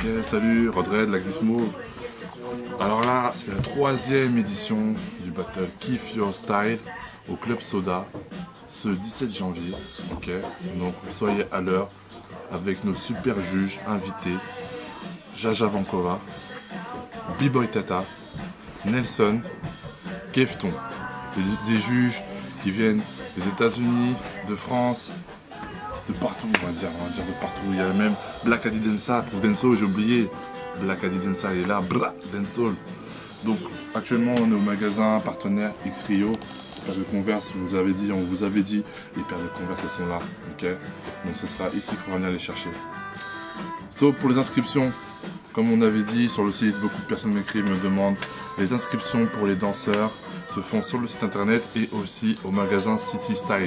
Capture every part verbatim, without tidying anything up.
Ok, salut, Rodred, Lagdismove. Alors là, c'est la troisième édition du battle Keep Your Style au Club Soda ce dix-sept janvier. Ok, donc soyez à l'heure avec nos super juges invités Jaja Vankova, B-Boy Tata, Nelson, Kefton. Des, des juges qui viennent des États-Unis, de France, de partout, on va dire, on va dire de partout. Il y a même Black Adi Densa pour Dancehall, j'ai oublié. Black Adi Densa est là, Bra Dancehall. Donc actuellement on est au magasin partenaire X-Rio. Paire de Converse, vous avez dit, on vous avait dit, les paires de Converse elles sont là, ok. Donc ce sera ici qu'on va venir les chercher. Sauf pour les inscriptions, comme on avait dit sur le site, beaucoup de personnes m'écrivent, me demandent. Les inscriptions pour les danseurs se font sur le site internet et aussi au magasin City Styles.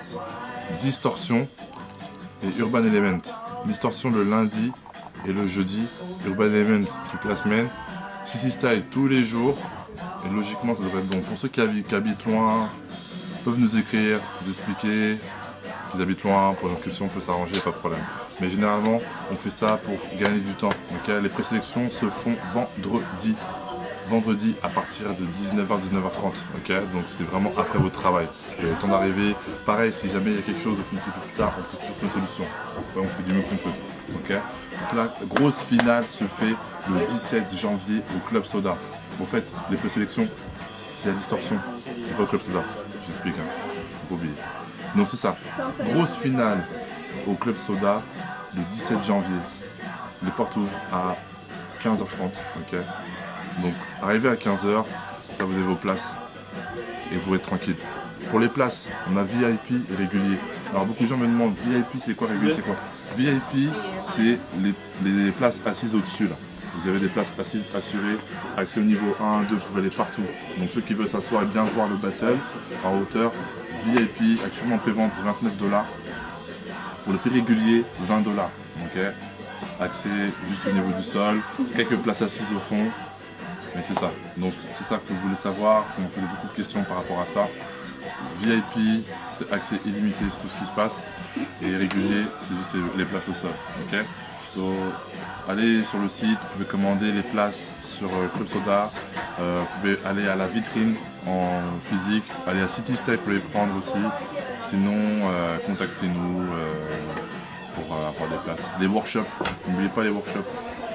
Distorsion et Urban Element. Distorsion le lundi et le jeudi. Urban Element toute la semaine. City Style tous les jours. Et logiquement ça devrait être bon. Pour ceux qui habitent loin, peuvent nous écrire, nous expliquer. Ils habitent loin, pour l'inscription on peut s'arranger, pas de problème. Mais généralement on fait ça pour gagner du temps. Okay, les présélections se font vendredi. Vendredi à partir de dix-neuf heures, dix-neuf heures trente, ok. Donc c'est vraiment après votre travail. Vous avez le temps d'arriver. Pareil, si jamais il y a quelque chose, vous finissez plus tard, on trouve toujours une solution. Ouais, on fait du mieux qu'on peut, ok. Donc la grosse finale se fait le dix-sept janvier au Club Soda. En fait, les présélections, c'est la distorsion, c'est pas au Club Soda. J'explique, hein. Faut pas oublier. Donc c'est ça. Grosse finale au Club Soda le dix-sept janvier. Les portes ouvrent à quinze heures trente, ok. Donc arrivez à quinze heures, ça vous avez vos places et vous êtes tranquille. Pour les places, on a V I P et régulier. Alors beaucoup de gens me demandent V I P c'est quoi, régulier c'est quoi? V I P c'est les, les places assises au-dessus là. Vous avez des places assises assurées, accès au niveau un, deux, vous pouvez aller partout. Donc ceux qui veulent s'asseoir et bien voir le battle en hauteur, V I P actuellement en prévente vingt-neuf dollars. Pour le prix régulier, vingt dollars. Ok. Accès juste au niveau du sol, quelques places assises au fond. Mais c'est ça, donc c'est ça que vous voulez savoir, on me pose beaucoup de questions par rapport à ça. V I P, c'est accès illimité sur tout ce qui se passe, et régulier, c'est juste les places au sol, ok. So, allez sur le site, vous pouvez commander les places sur Club Soda, euh, vous pouvez aller à la vitrine en physique, aller à City Style pour les prendre aussi, sinon euh, contactez-nous euh, pour euh, avoir des places. Les workshops, n'oubliez pas les workshops,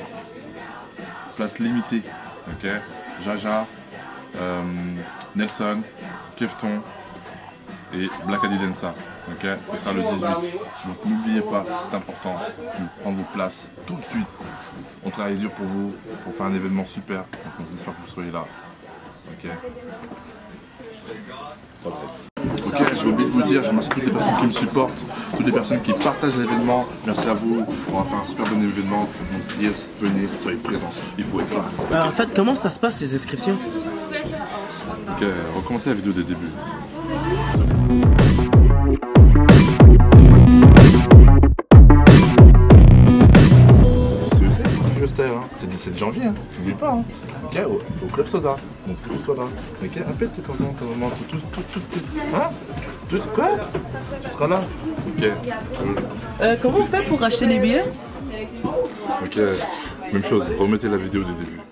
places limitées. Ok, Jaja, euh, Nelson, Kefton et Black Adi Densa. Ok, ce sera le dix-huit. Donc n'oubliez pas, c'est important de prendre vos places tout de suite. On travaille dur pour vous, pour faire un événement super. Donc on espère que vous soyez là. Ok. Ok, j'ai oublié de vous dire, je remercie toutes les personnes qui me supportent, toutes les personnes qui partagent l'événement. Merci à vous, on va faire un super bon événement. Donc yes, venez, soyez présents, il faut être là. Okay. Alors, en fait, comment ça se passe ces inscriptions? Ok, recommencez la vidéo des débuts. C'est le dix-sept janvier, hein. N'oublie pas, hein. Ok, au, au Club Soda. Donc tout soit là. Ok, appelle tes parents, ta maman, tout, tout, tout, tout, tout. Hein? Tout, quoi? Tu seras là? Ok. Euh, comment on fait pour acheter les billets? Ok, même chose, remettez la vidéo du début.